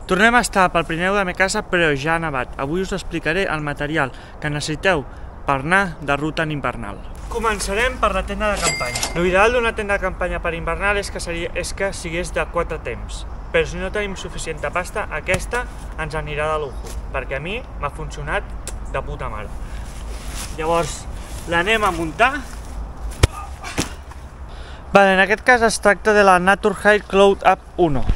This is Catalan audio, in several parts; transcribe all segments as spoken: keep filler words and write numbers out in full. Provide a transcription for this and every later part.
Tornem a estar pel Pirineu de la meva casa, però ja ha nevat. Avui us explicaré el material que necessiteu per anar de ruta en invernal. Començarem per la tenda de campanya. L'ideal d'una tenda de campanya per invernal és que, seria, és que sigués de quatre temps. Però si no tenim suficient pasta, aquesta ens anirà de lujo, perquè a mi m'ha funcionat de puta mare. Llavors, l'anem a muntar. Vale, en aquest cas es tracta de la Naturhide Cloud Up uno.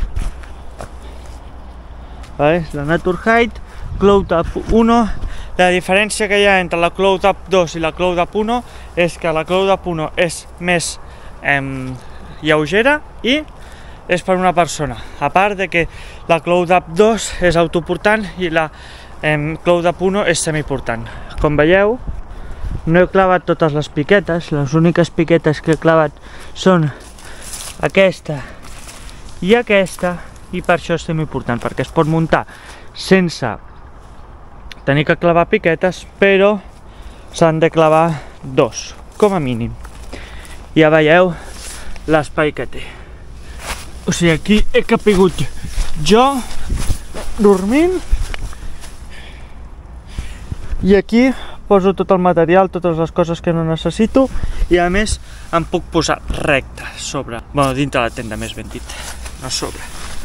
Vale, la Naturhide Cloud Up uno. La diferència que hi ha entre la Cloud Up dos i la Cloud Up uno és que la Cloud Up uno és més eh, lleugera i és per una persona. A part de que la Cloud Up dos és autoportant i la eh, Cloud Up uno és semiportant. Com veieu, no he clavat totes les piquetes, les úniques piquetes que he clavat són aquesta i aquesta, i per això és semiportant, perquè es pot muntar sense tenir que clavar piquetes, però s'han de clavar dos, com a mínim. Ja veieu l'espai que té. O sigui, aquí he capigut jo dormint i aquí poso tot el material, totes les coses que no necessito i a més em puc posar recte sobre, bueno, dintre la tenda més ben dit, no sobre.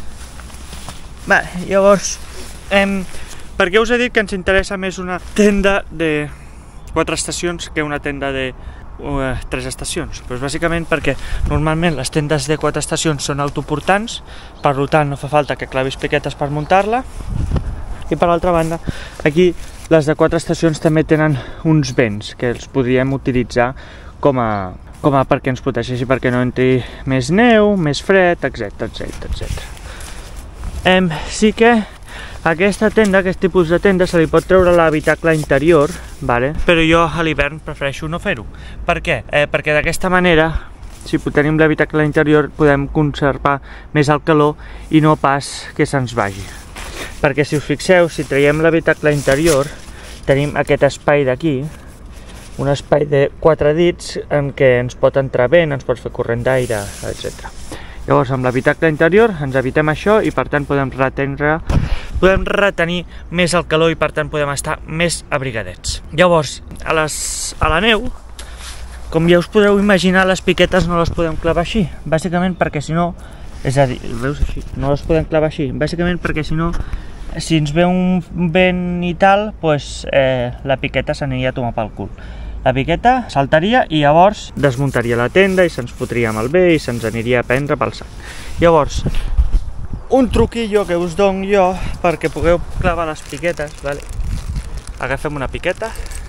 Vale, llavors, eh, per què us he dit que ens interessa més una tenda de quatre estacions que una tenda de uh, tres estacions? Pues bàsicament perquè normalment les tendes de quatre estacions són autoportants, per tant no fa falta que clavis piquetes per muntar-la, i per l'altra banda, aquí les de quatre estacions també tenen uns vents que els podríem utilitzar com a, com a perquè ens protegeixi, perquè no entri més neu, més fred, etcètera, etcètera, etcètera. Eh, sí que aquesta tenda, aquest tipus de tenda, se li pot treure l'habitacle interior, vale? Però jo a l'hivern prefereixo no fer-ho. Per què? Eh, perquè d'aquesta manera, si tenim l'habitacle interior, podem conservar més el calor i no pas que se'ns vagi. Perquè si us fixeu, si traiem l'habitacle interior, tenim aquest espai d'aquí, un espai de quatre dits en què ens pot entrar vent, ens pot fer corrent d'aire, etcètera. Llavors, amb l'habitacle interior ens evitem això i per tant podem retenir, podem retenir més el calor i per tant podem estar més abrigadets. Llavors, a, les, a la neu, com ja us podeu imaginar, les piquetes no les podem clavar així, bàsicament perquè si no, és a dir, veus així, no les podem clavar així, bàsicament perquè si no, si ens ve un vent i tal, pues, eh, la piqueta s'aniria a tomar pel cul. La piqueta saltaria i llavors desmuntaria la tenda i se'ns fotria amb el bé i se'ns aniria a prendre pel sac. Llavors, un truquillo que us dono jo perquè pugueu clavar les piquetes, vale? Agafem una piqueta,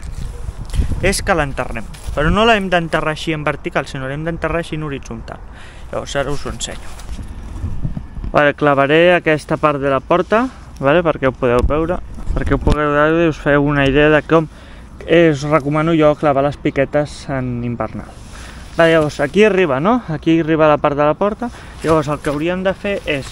és que l'enterrem, però no l'hem d'enterrar així en vertical, sinó l'hem d'enterrar així en horitzontal. Llavors ara us ho ensenyo. Vale, clavaré aquesta part de la porta, vale? Perquè ho podeu veure, perquè ho podeu veure i us feu una idea de com us recomano jo clavar les piquetes en invernal. Va, llavors, aquí arriba, no? Aquí arriba la part de la porta. Llavors, el que hauríem de fer és...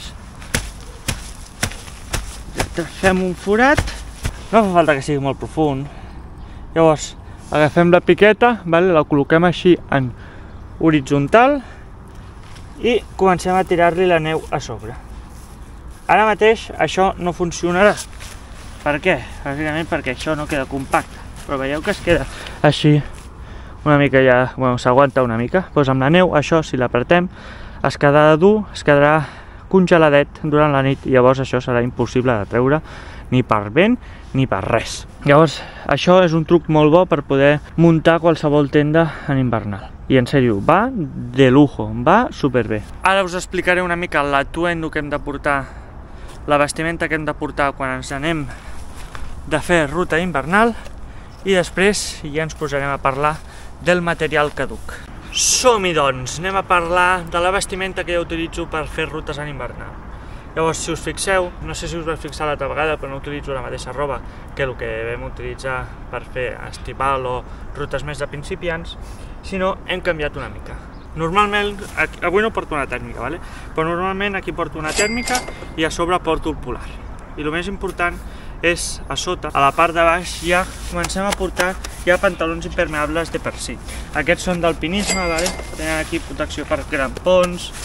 fem un forat. No fa falta que sigui molt profund. Llavors, agafem la piqueta, vale? La col·loquem així en horitzontal i comencem a tirar-li la neu a sobre. Ara mateix això no funcionarà. Per què? Bàsicament perquè això no queda compacte. Però veieu que es queda així una mica ja, bueno, s'aguanta una mica. Doncs amb la neu, això, si l'apretem, es quedarà dur, es quedarà congeladet durant la nit i llavors això serà impossible de treure ni per vent ni per res. Llavors, això és un truc molt bo per poder muntar qualsevol tenda en invernal. I en sèrio, va de lujo, va superbé. Ara us explicaré una mica l'atuendo que hem de portar, la vestimenta que hem de portar quan ens anem de fer ruta invernal. I després ja ens posarem a parlar del material caduc. Som-hi doncs, anem a parlar de la vestimenta que jo utilitzo per fer rutes en invernal. Llavors, si us fixeu, no sé si us vau fixar l'altra vegada, però no utilitzo la mateixa roba que el que vam utilitzar per fer estival o rutes més de principiants, sinó hem canviat una mica. Normalment, avui no porto una tèrmica, ¿vale? Però normalment aquí porto una tèrmica i a sobre porto el polar. I el més important és a sota, a la part de baix, ja comencem a portar ja pantalons impermeables de per si. Aquests són d'alpinisme, vale? Tenen aquí protecció per grampons,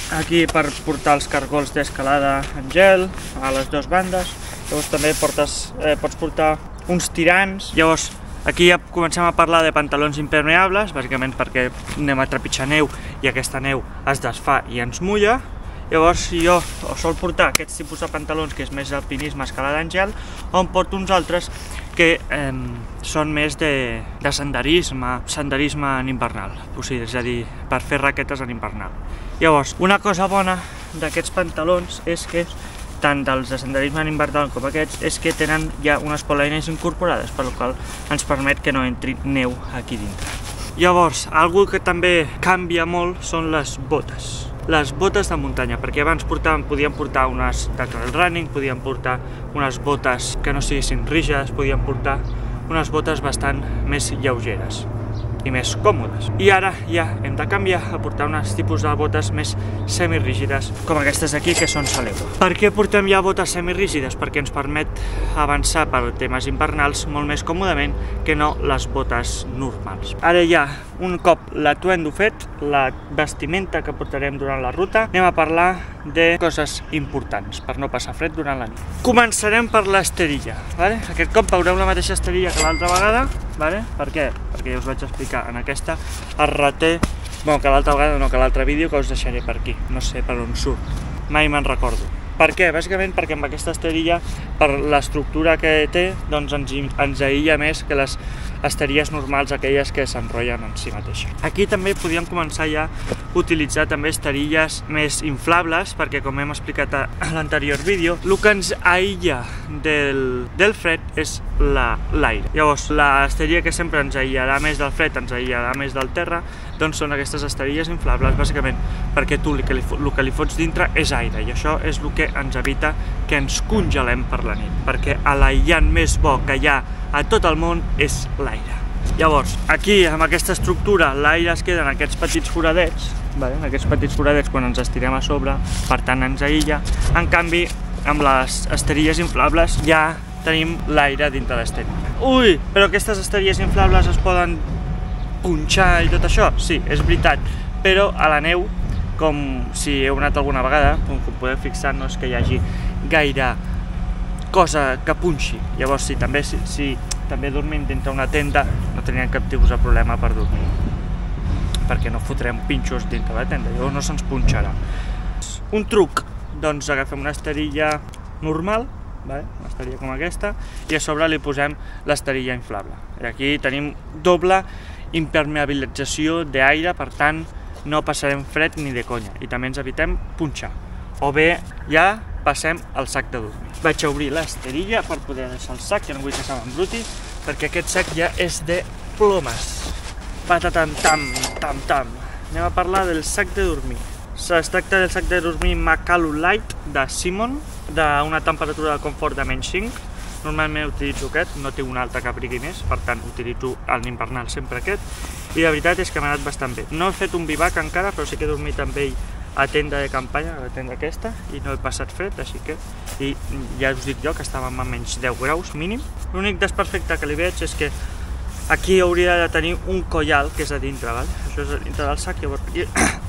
aquí per portar els cargols d'escalada en gel a les dues bandes. Llavors també portes, eh, pots portar uns tirants. Llavors aquí ja comencem a parlar de pantalons impermeables, bàsicament perquè anem a trepitjar neu i aquesta neu es desfà i ens mulla. Llavors jo sol portar aquests tipus de pantalons, que és més alpinisme, escalada en gel, on porto uns altres que eh, són més de, de senderisme, senderisme en invernal, o sigui, és a dir, per fer raquetes en invernal. Llavors, una cosa bona d'aquests pantalons és que, tant dels de senderisme en invernal com aquests, és que tenen ja unes polaines incorporades, per la qual ens permet que no entri neu aquí dintre. Llavors, algo que també canvia molt són les botes. Les botes de muntanya, perquè abans portàvem, podíem portar unes de trail running, podíem portar unes botes que no siguessin rígides, podíem portar unes botes bastant més lleugeres i més còmodes. I ara ja hem de canviar a portar uns tipus de botes més semirígides, com aquestes aquí, que són Salego. Per què portem ja botes semirígides? Perquè ens permet avançar per temes invernals molt més còmodament que no les botes normals. Ara ja, un cop l'atuendo fet, la vestimenta que portarem durant la ruta, anem a parlar de coses importants per no passar fred durant la nit. Començarem per l'esterilla, vale? Aquest cop veureu la mateixa esterilla que l'altra vegada, vale? Per què? Perquè ja us vaig explicar en aquesta es reté, bueno, que l'altra vegada no, que l'altre vídeo que us deixaré per aquí, no sé per on surt, mai me'n recordo. Per què? Bàsicament perquè amb aquesta esterilla, per l'estructura que té, doncs ens, ens aïlla més que les esteries normals, aquelles que s'enrotllen en si mateixa. Aquí també podíem començar ja a utilitzar també esterilles més inflables, perquè com hem explicat a l'anterior vídeo, el que ens aïlla del, del fred és l'aire. Llavors, l'esterilla que sempre ens aïllarà més del fred, ens aïllarà més del terra, doncs són aquestes esterilles inflables, bàsicament perquè tu el que li, el que li fots dintre és aire, i això és el que ens evita que ens congelem per la nit, perquè l'aïllant més bo que hi ha a tot el món és l'aire. Llavors, aquí, amb aquesta estructura, l'aire es queda en aquests petits foradets, vale? En aquests petits foradets quan ens estirem a sobre, per tant ens aïlla. En canvi, amb les esterilles inflables ja tenim l'aire dintre l'esterilla. Ui, però aquestes esterilles inflables es poden punxar i tot això? Sí, és veritat, però a la neu, com si heu anat alguna vegada, com podeu fixar, no és que hi hagi gaire cosa que punxi. Llavors, sí, també, si, si també dormim dintre una tenda, no teníem cap tipus de problema per dormir, perquè no fotrem pinxos dintre la tenda, llavors no se'ns punxarà. Un truc, doncs agafem una esterilla normal, vale? Una esterilla com aquesta, i a sobre li posem l'esterilla inflable. I aquí tenim doble impermeabilització d'aire, per tant, no passarem fred ni de conya, i també ens evitem punxar. O bé, ja passem al sac de dormir. Vaig a obrir l'esterilla per poder deixar el sac, que no vull que se m'embruti, perquè aquest sac ja és de plomes. Patatam, tam, tam, tam. Anem a parlar del sac de dormir. Es tracta del sac de dormir Makalu Light de Simon, d'una temperatura de confort de menys cinc. Normalment utilitzo aquest, no té un altre que abrigui més, per tant utilitzo en invernal sempre aquest, i la veritat és que m'ha anat bastant bé. No he fet un bivac encara, però sí que he dormit amb ell a tenda de campanya, a la tenda aquesta, i no he passat fred, així que, i ja us dic jo que estàvem a menys deu graus mínim. L'únic desperfecte que li veig és que aquí hauria de tenir un collal, que és a dintre, val? Això és a dintre del sac, llavors aquí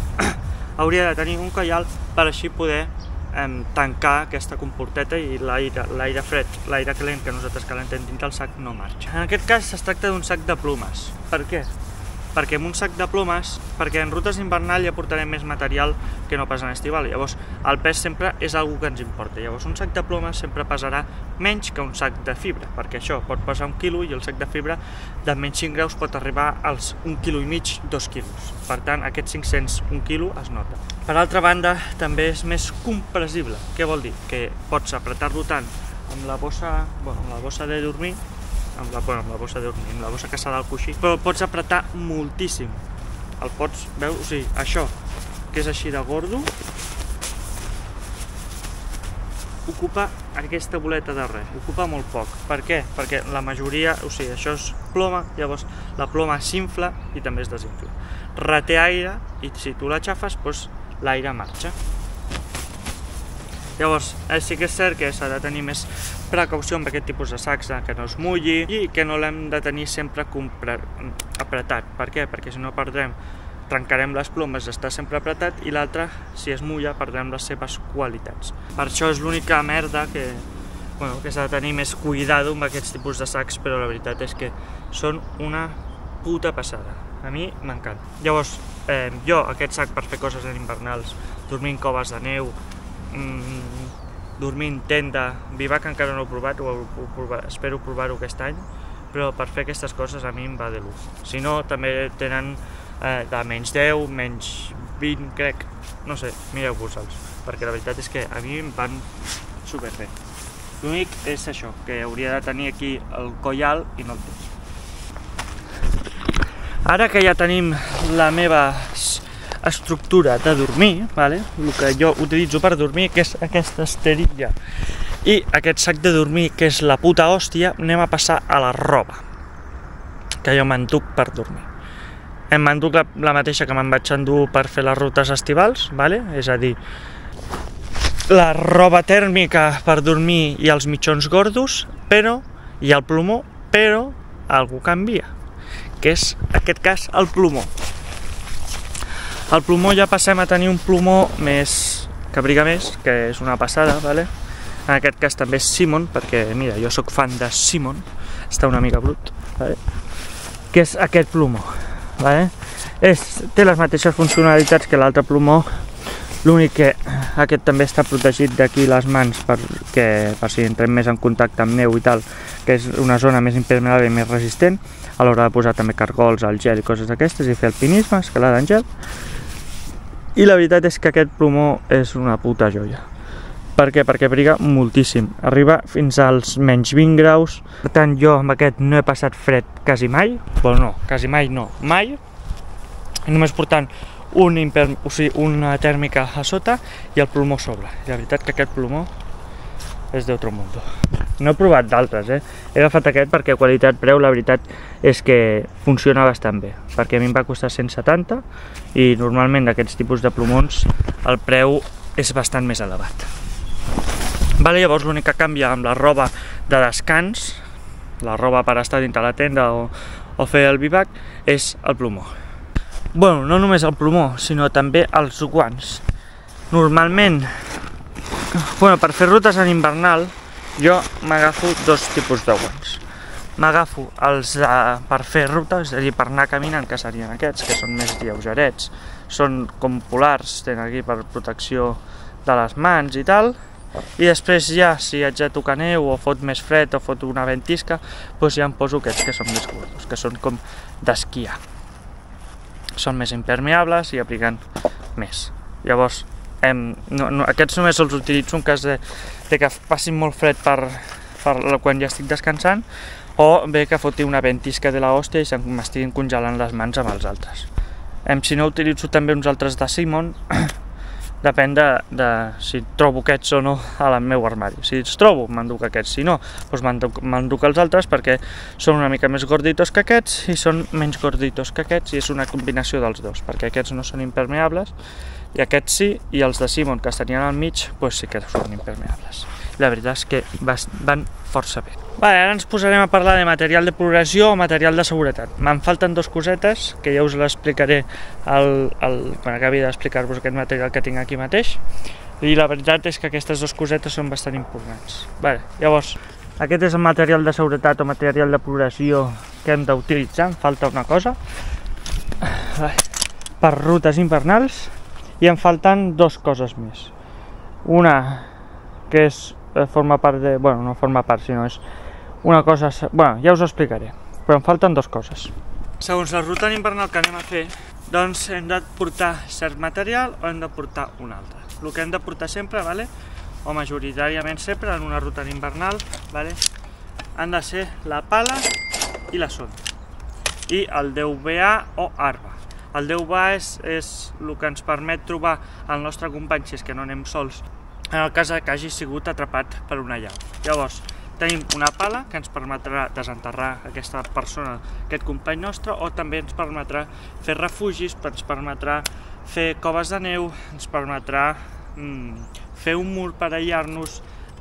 hauria de tenir un collal per així poder eh, tancar aquesta comporteta i l'aire fred, l'aire calent que nosaltres calentem dintre el sac no marxa. En aquest cas es tracta d'un sac de plomes. Per què? Perquè amb un sac de plomes, perquè en rutes invernal ja portarem més material que no pas en estival, llavors el pes sempre és algo que ens importa. Llavors un sac de plomes sempre pesarà menys que un sac de fibra, perquè això pot pesar un quilo i el sac de fibra de menys cinc graus pot arribar als un quilo i mig, dos quilos. Per tant, aquests cinc-cents un quilo es nota. Per altra banda, també és més compressible. Què vol dir? Que pots apretar-lo tant amb la bossa, bueno, amb la bossa de dormir, amb la, bueno, amb la bossa de dormir, amb la bossa que s'ha del coixí, però el pots apretar moltíssim. El pots, veu? O sigui, això, que és així de gordo, ocupa aquesta boleta de res, ocupa molt poc. Per què? Perquè la majoria, o sigui, això és ploma, llavors la ploma s'infla i també es desinfla. Reté aire i si tu l'aixafes, doncs l'aire marxa. Llavors, sí que és cert que s'ha de tenir més precaució amb aquest tipus de sacs, que no es mulli i que no l'hem de tenir sempre apretat. Per què? Perquè si no perdrem trencarem les plomes, està sempre apretat, i l'altre, si es mulla, perdrem les seves qualitats. Per això és l'única merda que, bueno, que s'ha de tenir més cuidado amb aquests tipus de sacs, però la veritat és que són una puta passada. A mi m'encanta. Llavors, eh, jo aquest sac per fer coses en invernals, dormir en coves de neu, mmm, dormir en tenda, bivac encara no ho he provat, ho, ho, ho, espero provar-ho aquest any, però per fer aquestes coses a mi em va de luxe. Si no, també tenen eh, de menys deu, menys vint, crec, no sé, mireu-vos-els, perquè la veritat és que a mi em van superbé. L'únic és això, que hauria de tenir aquí el coll alt i no el té. Ara que ja tenim la meva estructura de dormir, vale? El que jo utilitzo per dormir, que és aquesta esterilla i aquest sac de dormir, que és la puta hòstia, anem a passar a la roba que jo m'enduc per dormir. Em m'enduc la, la mateixa que me'n vaig endur per fer les rutes estivals, vale? És a dir, la roba tèrmica per dormir i els mitjons gordos, però, i el plomó, però algú canvia, que és, en aquest cas, el plomó. El plomó ja passem a tenir un plomó més, que abriga més, que és una passada, vale? En aquest cas també és Simon, perquè, mira, jo sóc fan de Simon, està una mica brut, vale? Que és aquest plomó, vale? És, té les mateixes funcionalitats que l'altre plomó, l'únic que aquest també està protegit d'aquí les mans perquè, per si entrem més en contacte amb neu i tal, que és una zona més impermeable i més resistent, a l'hora de posar també cargols, al gel i coses d'aquestes, i fer alpinisme, escalada en gel. I la veritat és que aquest plomó és una puta joia. Per què? Perquè abriga moltíssim. Arriba fins als menys vint graus. Per tant, jo amb aquest no he passat fred quasi mai. Bueno, no, quasi mai no, mai. Només portant un imper... o sigui, una tèrmica a sota i el plomó a sobre. I la veritat que aquest plomó és d'altre mundo. No he provat d'altres, eh? He agafat aquest perquè qualitat-preu la veritat és que funciona bastant bé. Perquè a mi em va costar cent setanta i normalment d'aquests tipus de plomons el preu és bastant més elevat. Vale, llavors l'únic que canvia amb la roba de descans, la roba per estar dintre la tenda o, o fer el bivac, és el plomó. Bueno, no només el plomó, sinó també els guants. Normalment, bueno, per fer rutes en invernal, jo m'agafo dos tipus de guants. M'agafo els de, per fer ruta, és a dir, per anar caminant, que serien aquests, que són més lleugerets, són com polars, tenen aquí per protecció de les mans i tal, i després ja, si haig de tocar neu o fot més fred o fot una ventisca, doncs ja em poso aquests que són més gordos, que són com d'esquiar. Són més impermeables i abriguen més. Llavors, hem, no, no, aquests només els utilitzo en cas de, de que passi molt fred per, per quan ja estic descansant, o bé que foti una ventisca de la hòstia i m'estiguin congelant les mans amb els altres. Em, si no, utilitzo també uns altres de Simon, depèn de, de si trobo aquests o no al meu armari. Si els trobo, m'enduc aquests, si no, doncs m'enduc els altres perquè són una mica més gorditos que aquests i són menys gorditos que aquests i és una combinació dels dos, perquè aquests no són impermeables i aquests sí, i els de Simon que estarien al mig, doncs sí que són impermeables. La veritat és que van força bé. Vale, ara ens posarem a parlar de material de progressió o material de seguretat. Me'n falten dos cosetes, que ja us l'explicaré quan acabi d'explicar-vos aquest material que tinc aquí mateix. I la veritat és que aquestes dues cosetes són bastant importants. Vale, llavors, aquest és el material de seguretat o material de progressió que hem d'utilitzar. Em falta una cosa. Vale. Per rutes invernals. I em falten dues coses més. Una, que és forma part de... bueno, no forma part, sinó és una cosa... bueno, ja us ho explicaré, però em falten dues coses. Segons la ruta invernal que anem a fer, doncs hem de portar cert material o hem de portar un altre. El que hem de portar sempre, vale? O majoritàriament sempre en una ruta invernal, vale? Han de ser la pala i la sonda. I el D V A o arba. El D V A és, és el que ens permet trobar el nostre company si és que no anem sols, en el cas que hagi sigut atrapat per una llau. Llavors, tenim una pala que ens permetrà desenterrar aquesta persona, aquest company nostre, o també ens permetrà fer refugis, ens permetrà fer coves de neu, ens permetrà mm, fer un mur per aïllar-nos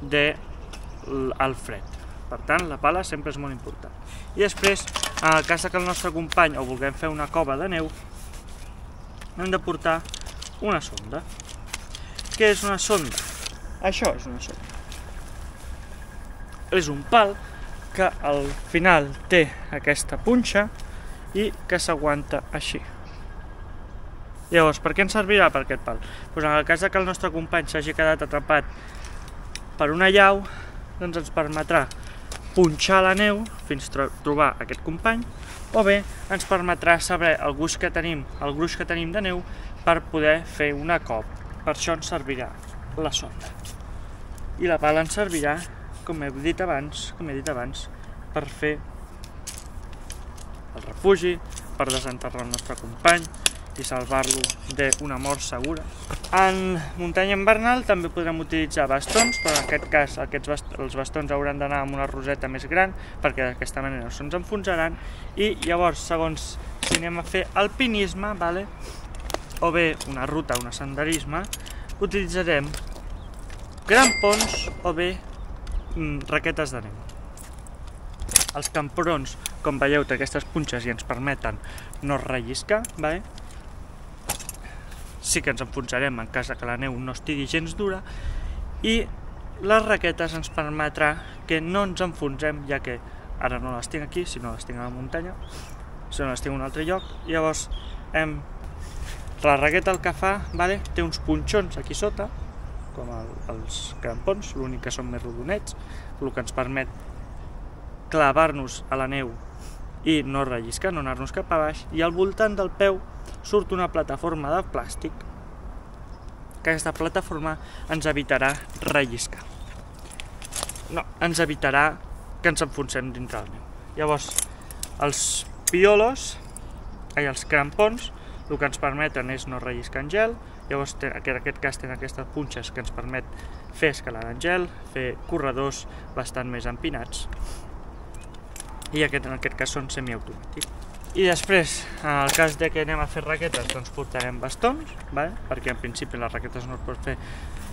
del fred. Per tant, la pala sempre és molt important. I després, en el cas que el nostre company o vulguem fer una cova de neu, hem de portar una sonda. Què és una sonda? Això és una sonda. És un pal que al final té aquesta punxa i que s'aguanta així. Llavors, per què ens servirà per aquest pal? Doncs en el cas que el nostre company s'hagi quedat atrapat per una llau, doncs ens permetrà punxar la neu fins a trobar aquest company, o bé ens permetrà saber el gruix que tenim, el gruix que tenim de neu per poder fer una cop. Per això ens servirà la sonda. I la pala ens servirà, com he dit abans, com he dit abans, per fer el refugi, per desenterrar el nostre company i salvar-lo d'una mort segura. En muntanya invernal també podrem utilitzar bastons, però en aquest cas aquests bast els bastons hauran d'anar amb una roseta més gran perquè d'aquesta manera no se'ns enfonsaran, i llavors, segons si anem a fer alpinisme, vale? O bé una ruta, un senderisme, utilitzarem grampons o bé mm, raquetes de neu. Els camperons, com veieu, té aquestes punxes i ens permeten no relliscar, vale? Sí que ens enfonsarem en cas que la neu no estigui gens dura, i les raquetes ens permetrà que no ens enfonsem, ja que ara no les tinc aquí, sinó les tinc a la muntanya, sinó les tinc a un altre lloc. Llavors, hem... la raqueta el que fa, vale? Té uns punxons aquí sota, com el, els crampons, l'únic que són més rodonets, el que ens permet clavar-nos a la neu i no relliscar, no anar-nos cap a baix, i al voltant del peu surt una plataforma de plàstic, que aquesta plataforma ens evitarà relliscar. No, ens evitarà que ens enfonsem dintre la neu. Llavors, els piolos, ai, els crampons, el que ens permeten és no relliscar en gel. Llavors, en aquest cas tenen aquestes punxes que ens permet fer escalar en gel, fer corredors bastant més empinats, i aquest, en aquest cas són semiautomàtics. I després, en el cas de que anem a fer raquetes, doncs portarem bastons, vale? Perquè en principi les raquetes no es pot fer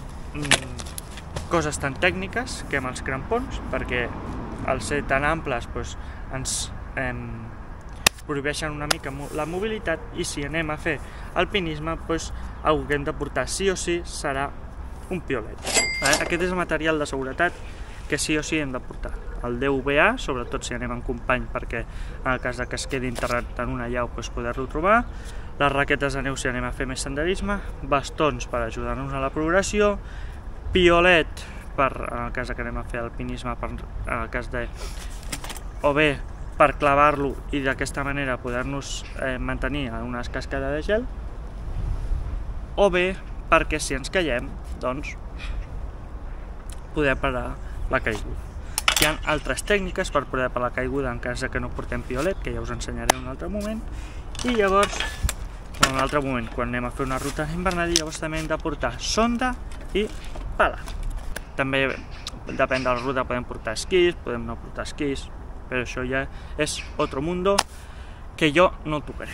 mm, coses tan tècniques que amb els crampons, perquè al ser tan amples doncs, ens eh, prohibeixen una mica la mobilitat, i si anem a fer alpinisme, doncs, el que hem de portar sí o sí serà un piolet. Vale? Aquest és el material de seguretat que sí o sí hem de portar. El D V A, sobretot si anem en company, perquè en el cas que es quedi enterrat en una llau doncs poder-lo trobar. Les raquetes de neu si anem a fer més senderisme, bastons per ajudar-nos a la progressió, piolet per, en el cas que anem a fer alpinisme, per, en el cas de... o bé per clavar-lo i d'aquesta manera poder-nos eh, mantenir en una cascada de gel, o bé perquè si ens caiem, doncs, poder parar la caiguda. Hi ha altres tècniques per poder parar la caiguda en cas que no portem piolet, que ja us ensenyaré en un altre moment, i llavors, en un altre moment, quan anem a fer una ruta invernal, llavors també hem de portar sonda i pala. També, depèn de la ruta, podem portar esquís, podem no portar esquís, però això ja és otro mundo que jo no tocaré.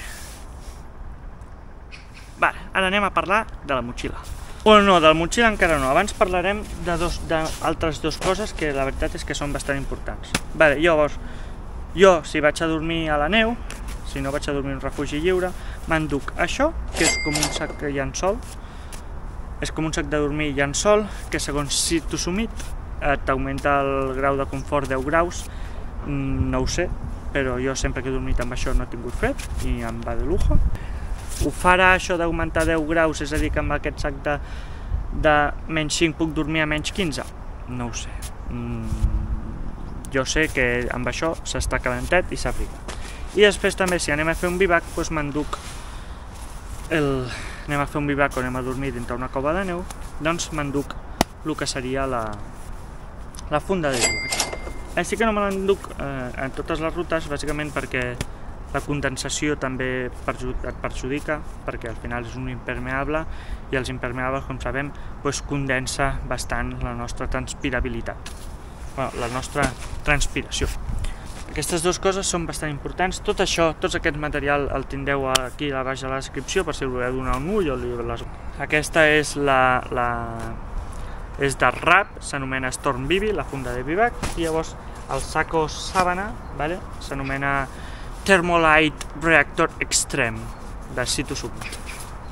Vale, ara anem a parlar de la motxilla. Bueno, no, del motxilla encara no. Abans parlarem d'altres dues coses que la veritat és que són bastant importants. Vale, llavors, jo, si vaig a dormir a la neu, si no vaig a dormir en un refugi lliure, m'enduc això, que és com un sac de llençol. És com un sac de dormir i llençol, que segons si t'ho sumit, t'augmenta el grau de confort deu graus. No ho sé, però jo sempre que he dormit amb això no he tingut fred i em va de lujo. Ho farà això d'augmentar deu graus, és a dir, que amb aquest sac de, de menys cinc puc dormir a menys quinze? No ho sé. Mm, jo sé que amb això s'està calentet i s'abriga. I després també, si anem a fer un bivac, doncs m'enduc el... anem a fer un bivac o anem a dormir dintre una cova de neu, doncs m'enduc el que seria la, la funda de bivac. Així que no me l'enduc eh, en totes les rutes, bàsicament perquè la condensació també et perjudica, perquè al final és un impermeable, i els impermeables, com sabem, doncs condensa bastant la nostra transpirabilitat, bueno, la nostra transpiració. Aquestes dues coses són bastant importants. Tot això, tot aquest material el tindreu aquí a baix de la descripció, per si voleu donar un ull o les... Aquesta és la... la... és de rap, s'anomena Storm Bivi, la funda de bivac, i llavors el saco sàbana, vale? S'anomena Thermolite Reactor Extreme, de Cytosubmarine.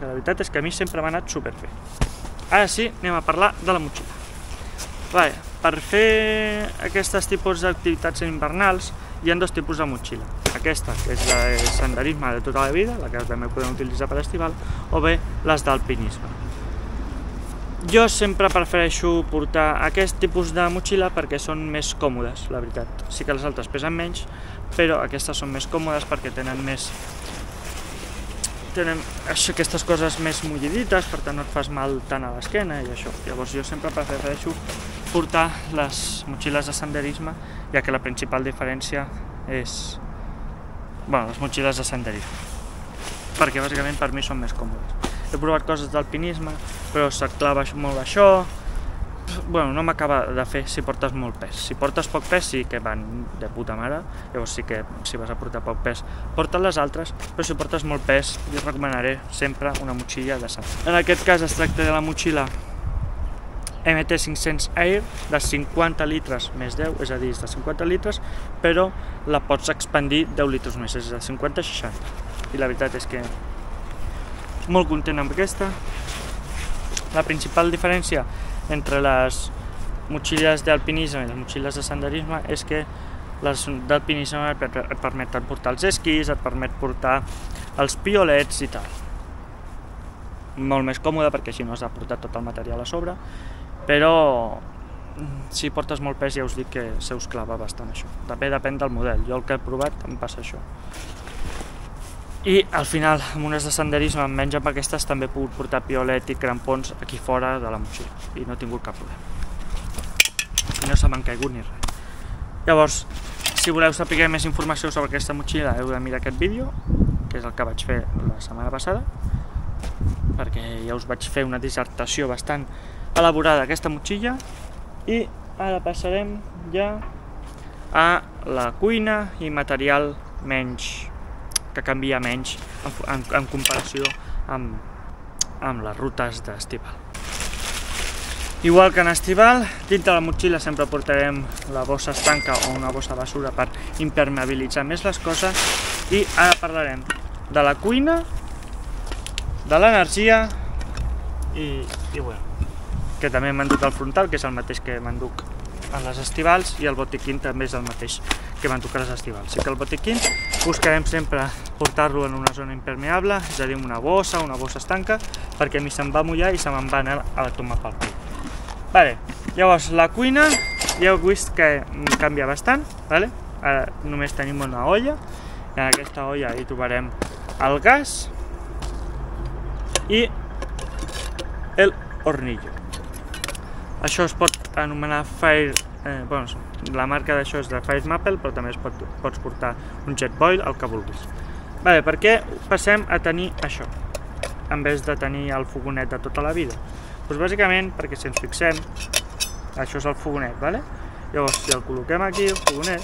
que la veritat és que a mi sempre m'ha anat superbé. Ara sí, anem a parlar de la motxilla. Vale, per fer aquests tipus d'activitats invernals hi ha dos tipus de motxilla. Aquesta, que és la de senderisme de tota la vida, la que també podem utilitzar per estival, o bé les d'alpinisme. Jo sempre prefereixo portar aquest tipus de motxilla perquè són més còmodes, la veritat. Sí que les altres pesen menys, però aquestes són més còmodes perquè tenen més... tenen aquestes coses més mullidites, per tant no et fas mal tant a l'esquena i això. Llavors jo sempre prefereixo portar les motxilles de senderisme, ja que la principal diferència és... bueno, les motxilles de senderisme. Perquè bàsicament per mi són més còmodes. He provat coses d'alpinisme, però se't clava molt això. Bueno, no m'acaba de fer si portes molt pes. Si portes poc pes sí que van de puta mare, llavors sí que si vas a portar poc pes porta't les altres, però si portes molt pes jo recomanaré sempre una motxilla de sang. En aquest cas es tracta de la motxilla M T cinc-cents Air de cinquanta litres més deu, és a dir, és de cinquanta litres, però la pots expandir deu litres més, és de cinquanta a seixanta. I la veritat és que molt content amb aquesta. La principal diferència entre les motxilles d'alpinisme i les motxilles de senderisme és que les d'alpinisme et permeten portar els esquís, et permet portar els piolets i tal. Molt més còmode perquè així no has de portar tot el material a sobre, però si portes molt pes ja us dic que se us clava bastant això. També depèn del model, jo el que he provat em passa això. I al final, amb unes de senderisme, menys amb aquestes, també he pogut portar piolet i crampons aquí fora de la motxilla i no he tingut cap problema. I no se m'han caigut ni res. Llavors, si voleu saber més informació sobre aquesta motxilla, heu de mirar aquest vídeo, que és el que vaig fer la setmana passada, perquè ja us vaig fer una dissertació bastant elaborada d'aquesta motxilla. I ara passarem ja a la cuina i material menys que canvia menys en, en, en comparació amb, amb les rutes d'estival. Igual que en estival, dintre la motxilla sempre portarem la bossa estanca o una bossa basura per impermeabilitzar més les coses. I ara parlarem de la cuina, de l'energia i, i bueno, que també m'enduc el frontal, que és el mateix que m'enduc en les estivals, i el botiquín també és el mateix que m'enduc a les estivals. Sí que el botiquín buscarem sempre portar-lo en una zona impermeable, és a dir, una bossa, una bossa estanca, perquè a mi se'm va mullar i se me'n va anar a la tomar pel cul. Vale. Llavors, la cuina, ja heu vist que canvia bastant, vale? Ara només tenim una olla, i en aquesta olla hi trobarem el gas i el hornillo. Això es pot anomenar Fire, eh, bueno, la marca d'això és de Fire Maple, però també es pot, pots portar un Jetboil, el que vulguis. Vale, per què passem a tenir això, en vez de tenir el fogonet de tota la vida? Doncs bàsicament perquè si ens fixem, això és el fogonet, vale? Llavors, si el col·loquem aquí, el fogonet,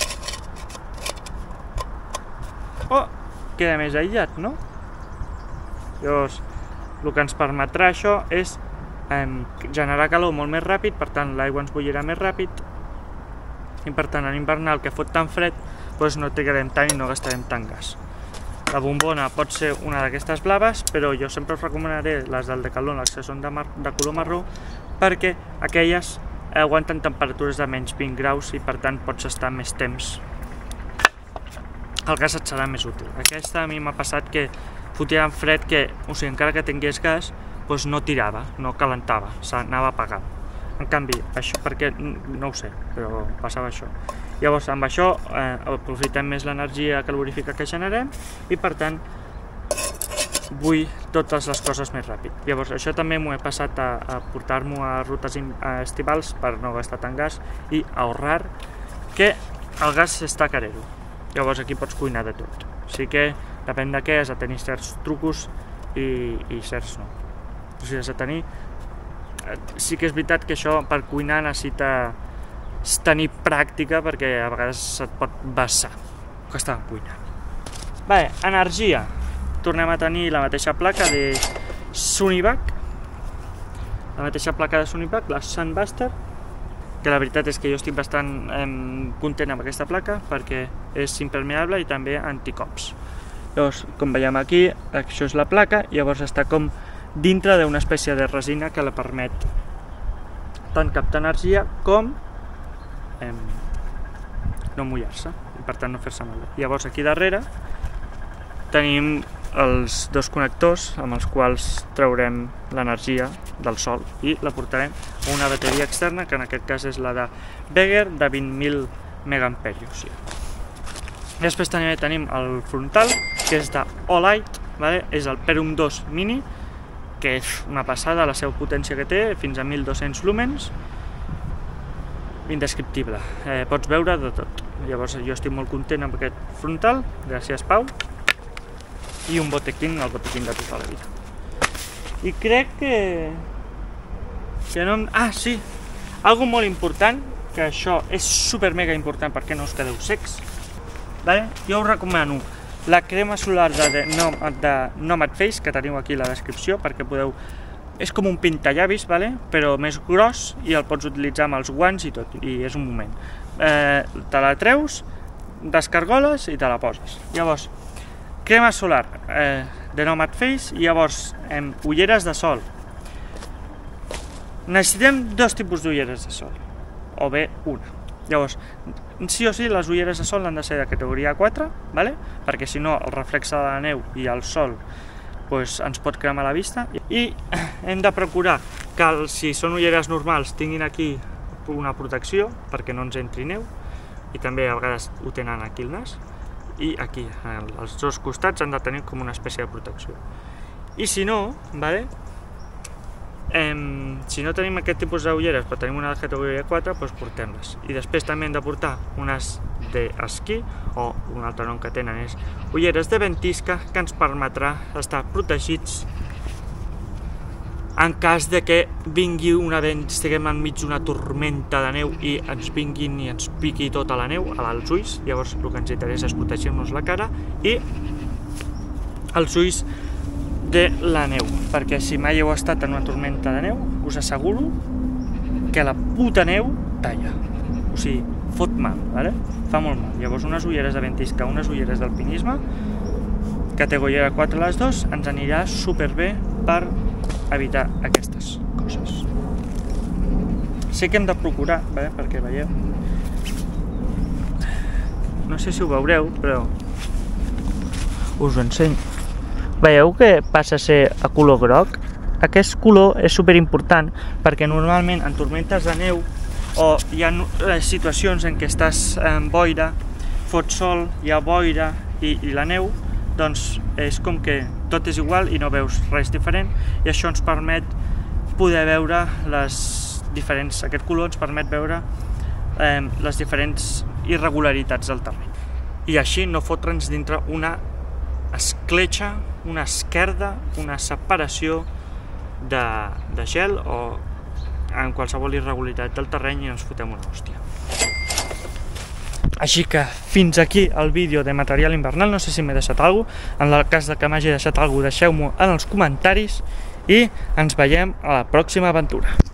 oh, queda més aïllat, no? Llavors, el que ens permetrà això és generar calor molt més ràpid, per tant l'aigua ens bullirà més ràpid i per tant en hivernal que fot tan fred doncs no trigarem tant i no gastarem tant gas. La bombona pot ser una d'aquestes blaves, però jo sempre us recomanaré les del Decathlon, les que són de, de color marró, perquè aquelles aguanten temperatures de menys vint graus i per tant pots estar més temps. El gas et serà més útil. Aquesta a mi m'ha passat que fotia tan fred que, o sigui, encara que tingués gas, doncs no tirava, no calentava, s'anava apagant. En canvi, això, perquè no ho sé, però passava això. Llavors, amb això eh, aprofitem més l'energia calorífica que generem i, per tant, vull totes les coses més ràpid. Llavors, això també m'ho he passat a, a portar-m'ho a rutes estivals per no gastar tant gas i ahorrar, que el gas està carero. Llavors, aquí pots cuinar de tot. O sigui que, depèn de què, has de tenir certs trucos i, i certs no. O sigui, has de tenir... Sí que és veritat que això per cuinar necessita tenir pràctica perquè a vegades se't pot vessar que estàvem cuinant. Bé, energia. Tornem a tenir la mateixa placa de Sunivac, la mateixa placa de Sunivac, la Sunbuster, que la veritat és que jo estic bastant eh, content amb aquesta placa perquè és impermeable i també anticops. Llavors, com veiem aquí, això és la placa, llavors està com dintre d'una espècie de resina que la permet tant captar energia com eh, no mullar-se i per tant no fer-se mal. Llavors aquí darrere tenim els dos connectors amb els quals traurem l'energia del sol i la portarem a una bateria externa, que en aquest cas és la de Beger de vint mil megaamperis. Després també tenim el frontal, que és de Olight, vale? És el Perum dos Mini, que és una passada la seva potència que té, fins a mil dos-cents lúmens, indescriptible, eh, pots veure de tot. Llavors jo estic molt content amb aquest frontal, gràcies Pau, i un botequín, el botequín de tota la vida. I crec que... que no... Ah, sí! Algo molt important, que això és super mega important perquè no us quedeu secs, vale? Jo us recomano la crema solar de, de, de Nomad Face, que teniu aquí a la descripció, perquè podeu... És com un pintallavis, vale? Però més gros, i el pots utilitzar amb els guants i tot, i és un moment. Eh, te la treus, descargoles i te la poses. Llavors, crema solar eh, de Nomad Face, i llavors em, ulleres de sol. Necessitem dos tipus d'ulleres de sol, o bé una. Llavors, sí o sí, les ulleres de sol han de ser de categoria quatre, vale? Perquè si no el reflex de la neu i el sol pues, ens pot cremar la vista. I hem de procurar que si són ulleres normals tinguin aquí una protecció perquè no ens entri neu, i també a vegades ho tenen aquí el nas, i aquí, als dos costats han de tenir com una espècie de protecció. I si no, vale? Eh, si no tenim aquest tipus d'ulleres però tenim una de categoria quatre, doncs portem-les. I després també hem de portar unes d'esquí, o un altre nom que tenen és ulleres de ventisca, que ens permetrà estar protegits en cas de que vingui una vent, estiguem enmig d'una tormenta de neu i ens vinguin i ens piqui tota la neu als ulls. Llavors el que ens interessa és protegir-nos la cara i els ulls de la neu, perquè si mai heu estat en una tormenta de neu, us asseguro que la puta neu talla, o sigui, fot mal, vale? Fa molt mal. Llavors unes ulleres de ventisca, unes ulleres d'alpinisme, categoria quatre les dos, ens anirà superbé per evitar aquestes coses. Sé que hem de procurar, vale? Perquè veieu, no sé si ho veureu, però us ho ensenyo. Veieu que passa a ser a color groc? Aquest color és superimportant perquè normalment en tormentes de neu o hi ha situacions en què estàs en boira, fot sol, hi ha boira i, i la neu, doncs és com que tot és igual i no veus res diferent, i això ens permet poder veure les diferents, aquest color ens permet veure eh, les diferents irregularitats del terreny. I així no fotre'ns dintre una escletxa, una esquerda, una separació de, de gel o en qualsevol irregularitat del terreny i ens fotem una hòstia. Així que fins aquí el vídeo de material invernal, no sé si m'he deixat alguna cosa, en el cas de que m'hagi deixat alguna cosa deixeu-m'ho en els comentaris i ens veiem a la pròxima aventura.